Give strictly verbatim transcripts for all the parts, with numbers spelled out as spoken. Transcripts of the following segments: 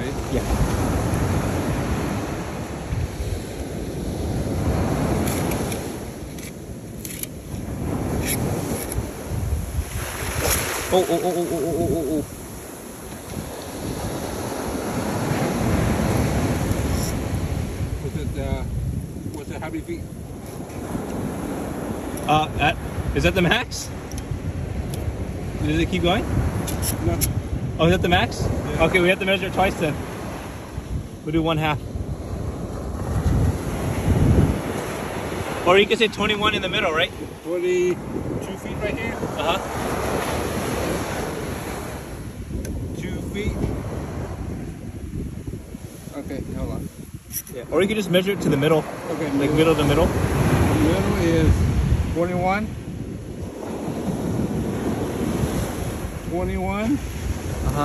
Ready? Yeah. Oh, oh, oh, oh, oh, oh, oh, oh. Was it, uh, was it how many feet? Uh, at, is that the max? Does it keep going? No. Oh, is that the max? Yeah. Okay, we have to measure it twice then. We'll do one half. Or you can say twenty-one in the middle, right? twenty-two feet right here. Uh-huh. Two feet. Okay, hold on. Yeah. Or you can just measure it to the middle. Okay. Like middle to middle. The middle is twenty-one. twenty-one. Uh-huh.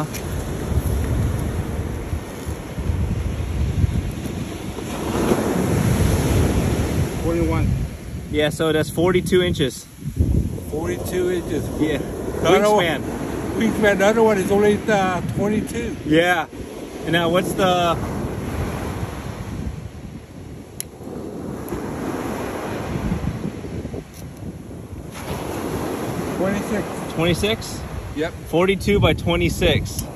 twenty-one. Yeah, so that's forty-two inches. forty-two inches. Yeah. Wingspan. Wingspan. Wingspan. The other one is only uh, twenty-two. Yeah. And now what's the... twenty-six. twenty-six? Yep. forty-two by twenty-six.